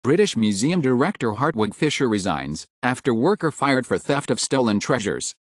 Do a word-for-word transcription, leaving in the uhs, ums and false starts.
British Museum director Hartwig Fischer resigns, after worker fired for theft of stolen treasures.